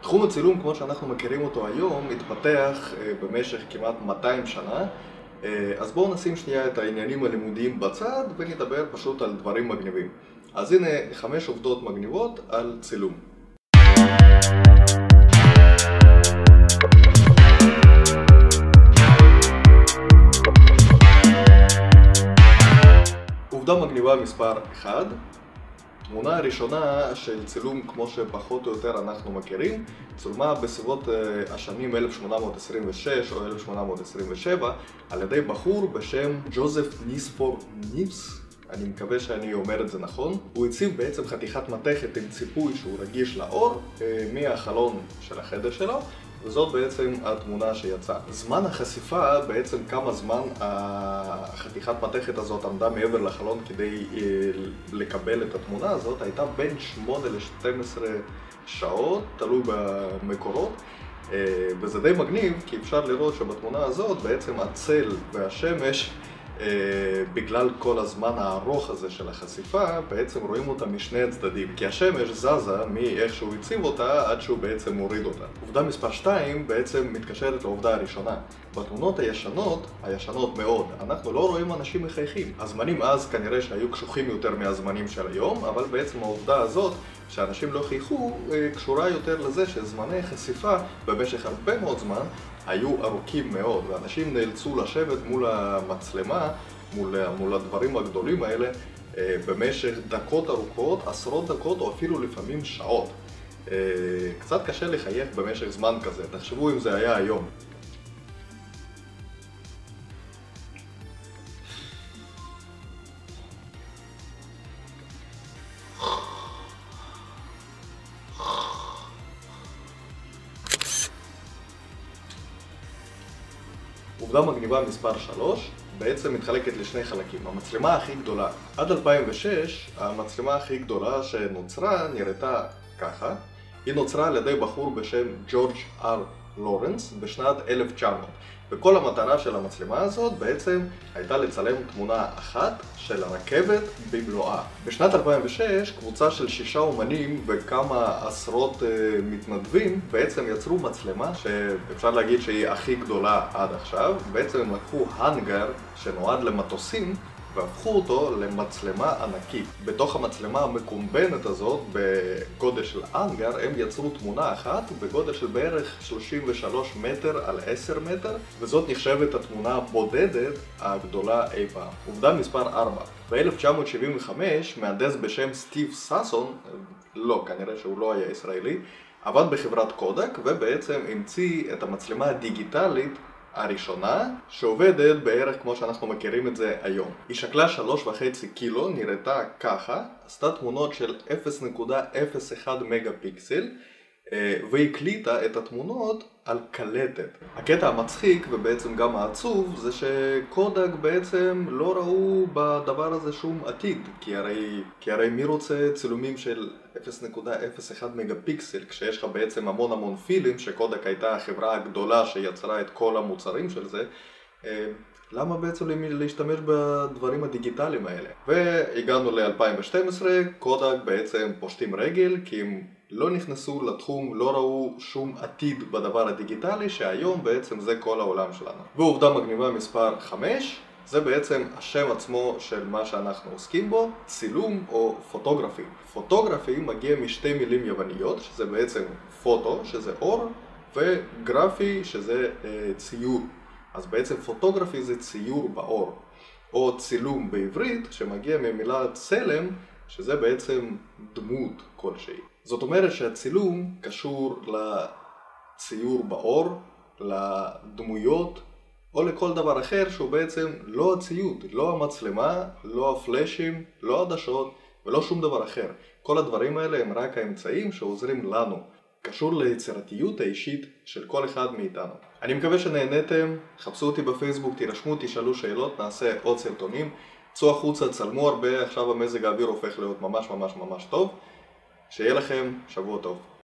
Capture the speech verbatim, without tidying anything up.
תחום הצילום כמו שאנחנו מכירים אותו היום התפתח במשך כמעט מאתיים שנה. אז בואו נשים שנייה את העניינים הלימודיים בצד ונדבר פשוט על דברים מגניבים. אז הנה חמש עובדות מגניבות על צילום. עובדה מגניבה מספר אחד. תמונה הראשונה של צילום כמו שפחות או יותר אנחנו מכירים צולמה בסביבות השנים אלף שמונה מאות עשרים ושש או אלף שמונה מאות עשרים ושבע על ידי בחור בשם ג'וזף ניספור ניבס. אני מקווה שאני אומר את זה נכון. הוא הציב בעצם חתיכת מתכת עם ציפוי שהוא רגיש לאור מהחלון של החדר שלו, וזאת בעצם התמונה שיצאה. זמן החשיפה, בעצם כמה זמן החתיכת מתכת הזאת עמדה מעבר לחלון כדי לקבל את התמונה הזאת, הייתה בין שמונה ל-שתים עשרה שעות, תלוי במקורות. וזה די מגניב כי אפשר לראות שבתמונה הזאת בעצם הצל והשמש, בגלל כל הזמן הארוך הזה של החשיפה, בעצם רואים אותה משני הצדדים, כי השמש זזה מאיך שהוא הציב אותה עד שהוא בעצם מוריד אותה. עובדה מספר שתיים בעצם מתקשרת לעובדה הראשונה. בתמונות הישנות, הישנות מאוד, אנחנו לא רואים אנשים מחייכים. הזמנים אז כנראה שהיו קשוחים יותר מהזמנים של היום, אבל בעצם העובדה הזאת שאנשים לא חייכו קשורה יותר לזה שזמני חשיפה במשך הרבה מאוד זמן היו ארוכים מאוד, ואנשים נאלצו לשבת מול המצלמה, מול, מול הדברים הגדולים האלה, במשך דקות ארוכות, עשרות דקות או אפילו לפעמים שעות. קצת קשה לחייך במשך זמן כזה, תחשבו אם זה היה היום. עובדה מגניבה מספר שלוש בעצם מתחלקת לשני חלקים. המצלמה הכי גדולה. עד אלפיים ושש המצלמה הכי גדולה שנוצרה נראתה ככה. היא נוצרה על ידי בחור בשם ג'ורג' אר לורנס בשנת אלף תשע מאות. וכל המטרה של המצלמה הזאת בעצם הייתה לצלם תמונה אחת של הרכבת במלואה. בשנת אלפיים ושש קבוצה של שישה אומנים וכמה עשרות uh, מתנדבים בעצם יצרו מצלמה שאפשר להגיד שהיא הכי גדולה עד עכשיו. בעצם הם לקחו הנגר שנועד למטוסים והפכו אותו למצלמה ענקית. בתוך המצלמה המקומבנת הזאת, בגודל של אנגר, הם יצרו תמונה אחת בגודל של בערך שלושים ושלושה מטר על עשרה מטר, וזאת נחשבת התמונה הבודדת הגדולה אי פעם. עובדה מספר ארבע. ב-אלף תשע מאות שבעים וחמש מהנדס בשם סטיב סאסון, לא, כנראה שהוא לא היה ישראלי, עבד בחברת קודק ובעצם המציא את המצלמה הדיגיטלית הראשונה שעובדת בערך כמו שאנחנו מכירים את זה היום. היא שקלה שלוש וחצי קילו, נראתה ככה, עשתה תמונות של אפס נקודה אפס אחת מגה פיקסל והקליטה את התמונות על קלטת. הקטע המצחיק ובעצם גם העצוב זה שקודק בעצם לא ראו בדבר הזה שום עתיד, כי הרי, כי הרי מי רוצה צילומים של אפס נקודה אפס אחת מגה פיקסל כשיש לך בעצם המון המון פילים, שקודק הייתה החברה הגדולה שיצרה את כל המוצרים של זה. למה בעצם להשתמש בדברים הדיגיטליים האלה? והגענו ל-אלפיים ושתים עשרה, קודק בעצם פושטים רגל כי הם לא נכנסו לתחום, לא ראו שום עתיד בדבר הדיגיטלי שהיום בעצם זה כל העולם שלנו. ועובדה מגניבה מספר חמש, זה בעצם השם עצמו של מה שאנחנו עוסקים בו, צילום או פוטוגרפי. פוטוגרפי מגיע משתי מילים יווניות, שזה בעצם פוטו, שזה אור, וגרפי, שזה אה, ציור. אז בעצם פוטוגרפי זה ציור באור, או צילום בעברית שמגיע ממילה צלם, שזה בעצם דמות כלשהי. זאת אומרת שהצילום קשור לציור באור, לדמויות, או לכל דבר אחר שהוא בעצם לא הציוד, לא המצלמה, לא הפלאשים, לא עדשות ולא שום דבר אחר. כל הדברים האלה הם רק האמצעים שעוזרים לנו. קשור ליצירתיות האישית של כל אחד מאיתנו. אני מקווה שנהנתם, חפשו אותי בפייסבוק, תירשמו, תשאלו שאלות, נעשה עוד סרטונים. צאו החוצה, צלמו הרבה, עכשיו המזג האוויר הופך להיות ממש ממש ממש טוב. שיהיה לכם שבוע טוב.